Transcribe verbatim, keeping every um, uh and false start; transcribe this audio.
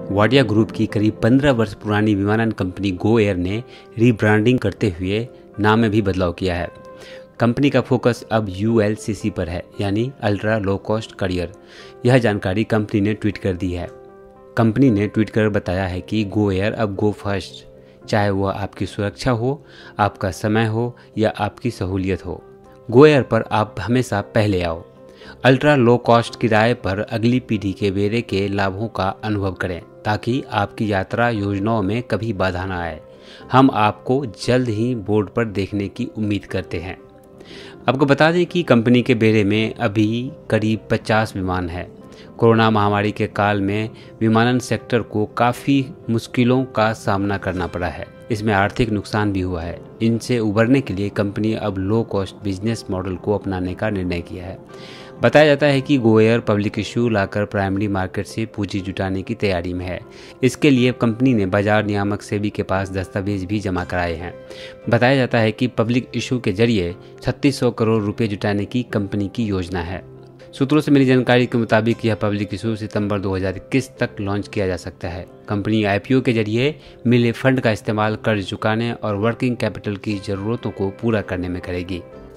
Wadia group की करीब पंद्रह वर्ष पुरानी विमानन कंपनी गो एयर ने रीब्रांडिंग करते हुए नाम में भी बदलाव किया है। कंपनी का फोकस अब यू एल सी सी पर है, यानी अल्ट्रा लो कॉस्ट करियर। यह जानकारी कंपनी ने ट्वीट कर दी है। कंपनी ने ट्वीट कर बताया है कि गो एयर अब गो फर्स्ट, चाहे वह आपकी सुरक्षा हो, आपका समय हो या आपकी सहूलियत हो, गो एयर पर आप हमेशा पहले आओ। अल्ट्रा लो कॉस्ट किराए पर अगली पीढ़ी के बेड़े के लाभों का अनुभव करें ताकि आपकी यात्रा योजनाओं में कभी बाधा न आए। हम आपको जल्द ही बोर्ड पर देखने की उम्मीद करते हैं। आपको बता दें कि कंपनी के बेड़े में अभी करीब पचास विमान हैं। कोरोना महामारी के काल में विमानन सेक्टर को काफ़ी मुश्किलों का सामना करना पड़ा है। इसमें आर्थिक नुकसान भी हुआ है। इनसे उबरने के लिए कंपनी अब लो कॉस्ट बिजनेस मॉडल को अपनाने का निर्णय किया है। बताया जाता है कि गो एयर पब्लिक इशू लाकर प्राइमरी मार्केट से पूंजी जुटाने की तैयारी में है। इसके लिए कंपनी ने बाजार नियामक सेबी के पास दस्तावेज भी जमा कराए हैं। बताया जाता है कि पब्लिक इशू के जरिए छत्तीस सौ करोड़ रुपए जुटाने की कंपनी की योजना है। सूत्रों से मिली जानकारी के मुताबिक यह पब्लिक इशू सितंबर दो हज़ार इक्कीस तक लॉन्च किया जा सकता है। कंपनी आई पी ओ के जरिए मिले फंड का इस्तेमाल कर्ज चुकाने और वर्किंग कैपिटल की ज़रूरतों को पूरा करने में करेगी।